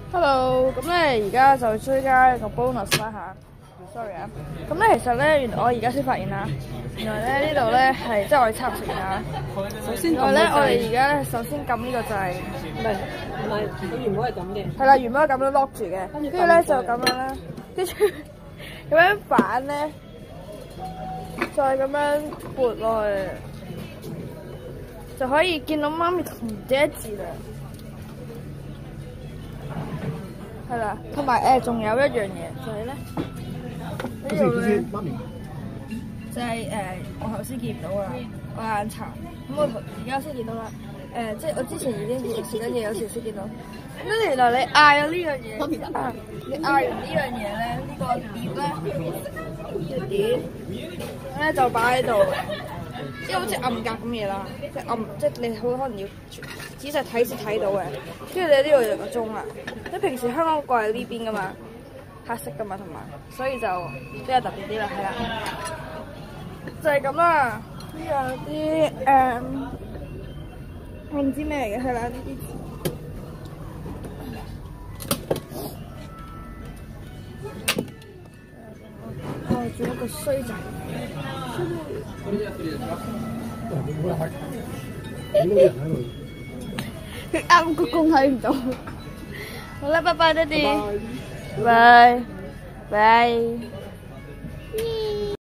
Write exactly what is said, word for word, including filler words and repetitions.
Hello，咁咧而家就追加一個 bonus 啦吓 ，sorry 啊。咁咧其實咧，原來我而家先發現啦，原來咧呢度咧係即係我哋插食啊。 首先， 原來咧我哋而家咧首先撳呢個掣， 唔係唔係，佢原本係咁嘅。 係啦，原本係咁樣 lock 住嘅，跟住咧就咁樣啦，跟住咁樣反咧，再咁樣撥落去，就可以見到媽咪同爹字啦。係啦，同埋誒仲有一樣嘢就係咧，呢度咧就係誒我頭先見唔到啦，我眼殘，咁我而家先見到啦。誒即係我之前已經見食緊嘢，有時先見到。咁咧原來你嗌咗呢樣嘢，啊你嗌完呢樣嘢咧，呢個碟咧，隻碟咁咧就擺喺度，即係好似暗格咁嘢啦，即係暗，即係你好可能要仔細睇先睇到嘅。跟住你呢度有個鐘啦，即係平時香港過嚟呢邊噶嘛，黑色噶嘛，同埋所以就比較特別啲啦，係啦，就係咁啦。呢有啲誒，我唔知咩嚟嘅，係啦呢啲。哦，仲有個衰仔。佢啱個公睇唔到。好啦，拜拜，爹哋。拜拜。拜。